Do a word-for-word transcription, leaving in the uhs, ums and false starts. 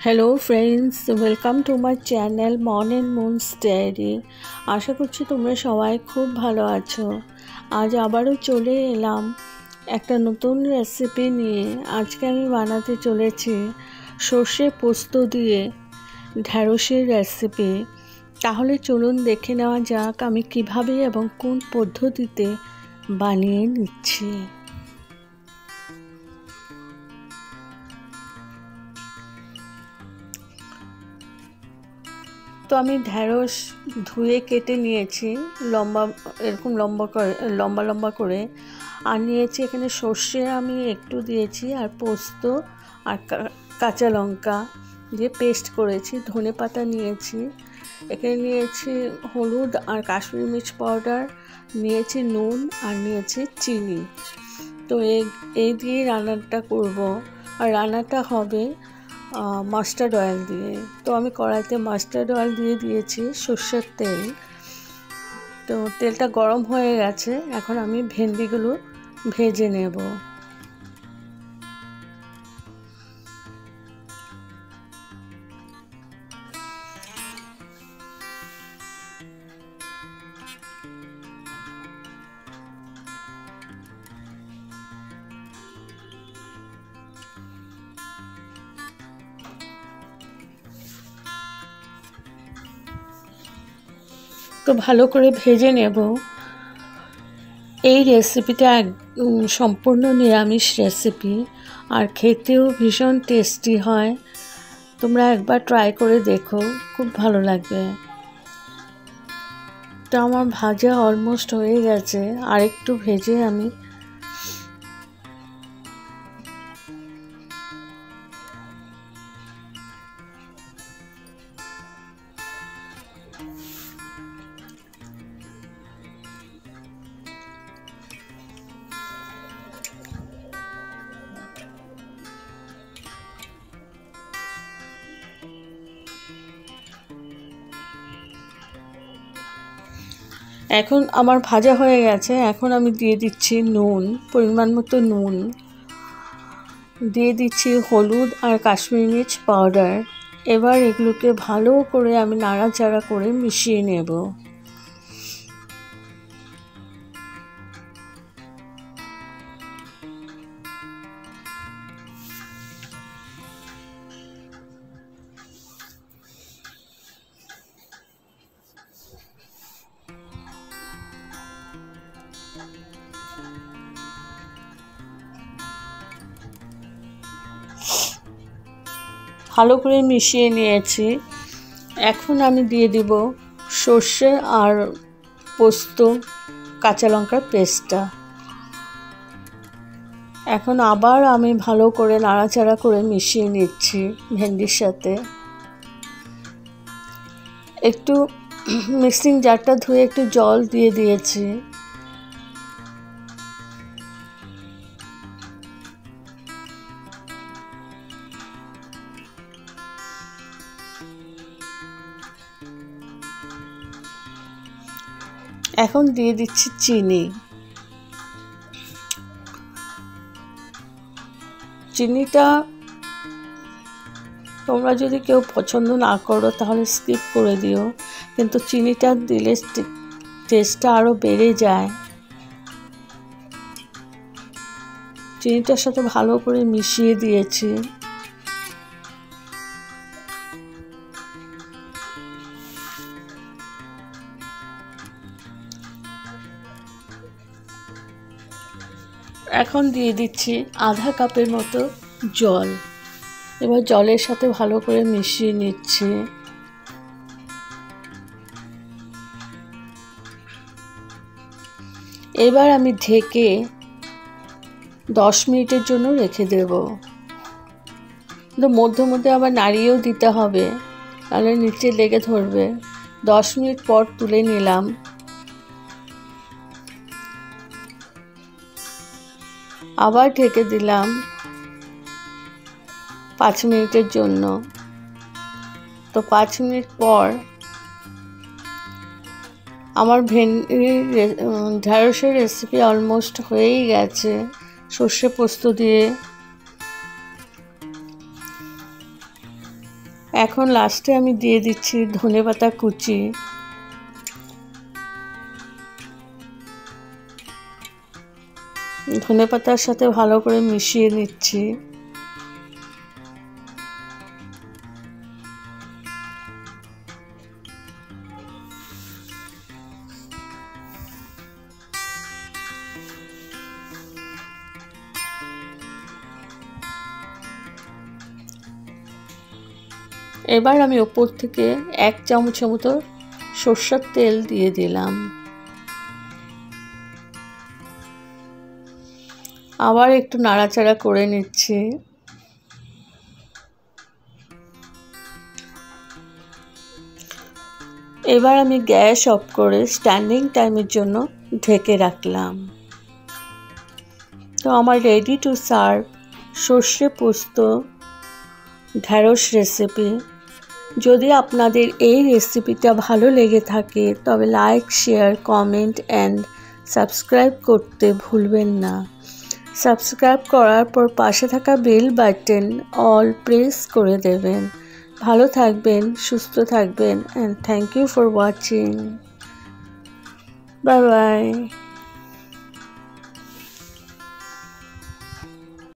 Hello friends, welcome to my channel Mon and moon's diary. আশা করছি তোমরা সবাই খুব ভালো আছো। আজ আবারও চলে এলাম একটা নতুন রেসিপি নিয়ে। আজকে আমি বানাতে চলেছি সর্ষে পোস্ত দিয়ে ঢ্যাঁড়সের রেসিপি। তাহলে চলুন দেখে নেওয়া যাক আমি কিভাবে এবং কোন পদ্ধতিতে বানিয়ে নিচ্ছি। তো আমি ঢ্যাঁড়স ধুয়ে কেটে নিয়েছি লম্বা এরকম লম্বা করে লম্বা লম্বা করে আর নিয়েছি এখানে সর্ষে আমি একটু দিয়েছি আর পোস্ত আর কাঁচা লঙ্কা দিয়ে পেস্ট করেছি। ধনে পাতা নিয়েছি, এখানে নিয়েছি হলুদ আর কাশ্মীরি মির্চ পাউডার, নিয়েছি নুন আর নিয়েছি চিনি। তো এই এই দিয়ে রান্নাটা করব আর রান্নাটা হবে মাস্টার্ড অয়েল দিয়ে। তো আমি কড়াইতে মাস্টার্ড অয়েল দিয়ে দিয়েছি সর্ষের তেল। তো তেলটা গরম হয়ে গেছে, এখন আমি ভেন্ডিগুলো ভেজে নেব। তো ভালো করে ভেজে নেব। এই রেসিপিটা সম্পূর্ণ নিরামিষ রেসিপি আর খেতেও ভীষণ টেস্টি হয়। তোমরা একবার ট্রাই করে দেখো, খুব ভালো লাগবে। তো আমার ভাজা অলমোস্ট হয়ে গেছে, আর একটু ভেজে আমি এখন আমার ভাজা হয়ে গেছে। এখন আমি দিয়ে দিচ্ছি নুন, পরিমাণ মতো নুন দিয়ে দিচ্ছি, হলুদ আর কাশ্মীরি মির্চ পাউডার। এবার এগুলোকে ভালো করে আমি নাড়াচাড়া করে মিশিয়ে নেব। ভালো করে মিশিয়ে নিয়েছি। এখন আমি দিয়ে দিব সর্ষে আর পোস্ত কাঁচা লঙ্কার পেস্টটা। এখন আবার আমি ভালো করে নাড়াচাড়া করে মিশিয়ে নিচ্ছি ভেন্ডির সাথে। একটু মিক্সিং জারটা ধুয়ে একটু জল দিয়ে দিয়েছি। এখন দিয়ে দিচ্ছি চিনি। চিনিটা তোমরা যদি কেউ পছন্দ না করো তাহলে স্কিপ করে দিও, কিন্তু চিনিটা দিলে টেস্টটা আরও বেড়ে যায়। চিনিটার সাথে ভালো করে মিশিয়ে দিয়েছি। এখন দিয়ে দিচ্ছি আধা কাপের মতো জল। এবার জলের সাথে ভালো করে মিশিয়ে নিচ্ছি। এবার আমি ঢেকে দশ মিনিটের জন্য রেখে দেব। কিন্তু মধ্যে মধ্যে আবার নাড়িয়েও দিতে হবে, তাহলে নিচে লেগে ধরবে। দশ মিনিট পর তুলে নিলাম। আবার ঢেকে দিলাম পাঁচ মিনিটের জন্য। তো পাঁচ মিনিট পর আমার ভেন্ডি ঢ্যাঁড়সের রেসিপি অলমোস্ট হয়েই গেছে সর্ষে পোস্ত দিয়ে। এখন লাস্টে আমি দিয়ে দিচ্ছি ধনেপাতা কুচি। ধনেপাতার সাথে ভালো করে মিশিয়ে নিচ্ছি। এবার আমি ওপর থেকে এক চামচের মতো সরষের তেল দিয়ে দিলাম। আবার একটু নাড়াচাড়া করে নিচ্ছি। এবার আমি গ্যাস অফ করে স্ট্যান্ডিং টাইমের জন্য ঢেকে রাখলাম। তো আমার রেডি টু সার্ভ সর্ষে পোস্ত ঢ্যাঁড়স রেসিপি। যদি আপনাদের এই রেসিপিটা ভালো লেগে থাকে তবে like, share, comment and subscribe করতে ভুলবেন না। সাবস্ক্রাইব করার পর পাশে থাকা বেল বাটন অল প্রেস করে দেবেন। ভালো থাকবেন, সুস্থ থাকবেন, and thank you for watching. Bye by.